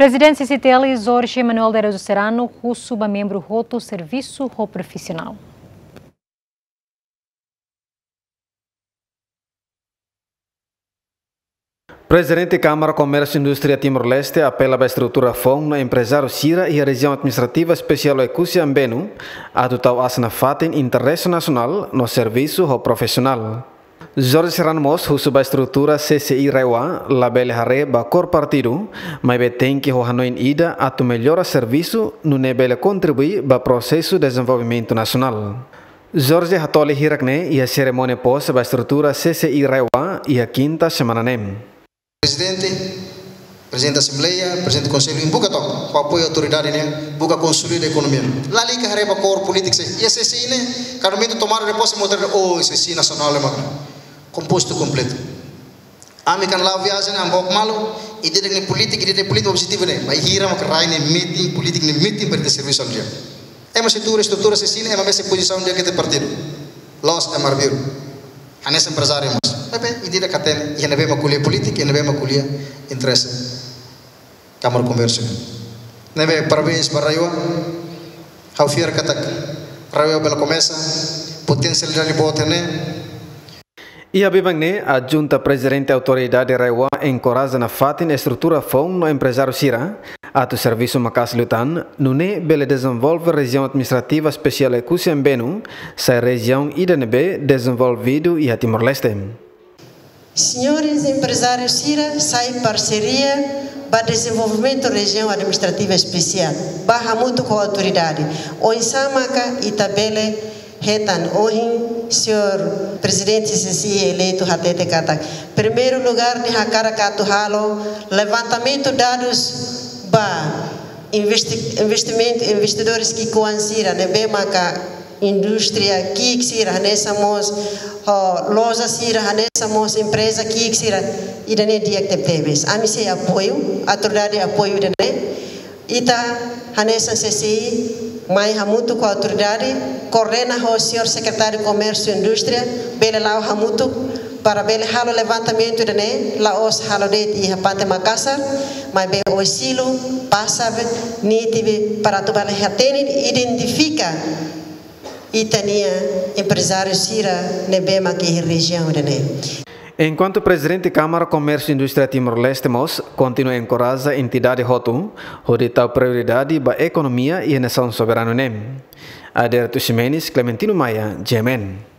Presidente CCTL Jorge Manuel de Araújo Serrano, suba membro roto serviço profissional. Presidente da Câmara Comércio e Indústria Timor-Leste apela à estrutura FON na empresário Sira e a região administrativa especial Ekusia Ambenu a adotar a fatem interesse nacional no serviço profissional. Jorge Serrano Mos, suba a estrutura CCI Rewa, label hare ba cor partido, mas tem que Hanoin ida a tu melhora serviço no nível contribuir ba processo de desenvolvimento nacional. Jorge Hatoli Hirakne e a cerimônia pós ba estrutura CCI Rewa e a quinta semana nem. Presidente da Assembleia, Presidente do Conselho, buka tok, com apoio à autoridade, buka consolidar a economia. Lá ali que hareba cor político, e a CCI, cada momento tomar a resposta moderna, CCI nacional, composto completo. Ami kan lá viagem, ambok malo, e de política positiva, mas hira mak rai meeting, política meeting para ter serviço ao dia. É uma estrutura CCI, é uma posição dia que tem partido. Los é marviro. Anes empresário mas. E dia que tem, e não é uma colher política, e não é uma colher interesse. Câmara de Comércio. Não é parabéns para Raio. How fier katak. Raio pela começa, potencialidade boa tem. E a Bibangne, a junta presidente da autoridade Rewa encoraja na fatin estrutura FON no empresário Sira, a tu serviço Macas Lutan, no ne bele desenvolve região administrativa especial Ekusia Ambenu, sa região IDNB desenvolvido e a Timor-Leste. Senhores empresários Sira, sai parceria para desenvolvimento da região administrativa especial, barra muito com a autoridade. O Insamaka e tabele Retan Ohin, senhor presidente CCI eleito Hatete Katak. Primeiro lugar, de Hakara Katuhalo, levantamento de dados para investidores que coansira, nebemaka indústria que sira nessa mos loja sira nessa mos empresa que sira e dane diactebes. A mim se apoio, a autoridade apoio dane. Ita nessa CCI mais muito com a autoridade, coordena o senhor secretário de Comércio e Indústria, bele lá o muito para bele halo levantamento de né, lá os halo de e rapante Makassar, mas bele o silo passa nítido para tu bele hatene identifica itania empresário Sira nebema que região de né. Enquanto presidente da Câmara Comércio e Indústria Timor-Leste Mos continua a encorajar a entidade Hotu, onde está prioridade para a economia e a nação soberana. Aderto Ximenes, Clementino Maia, Gemen.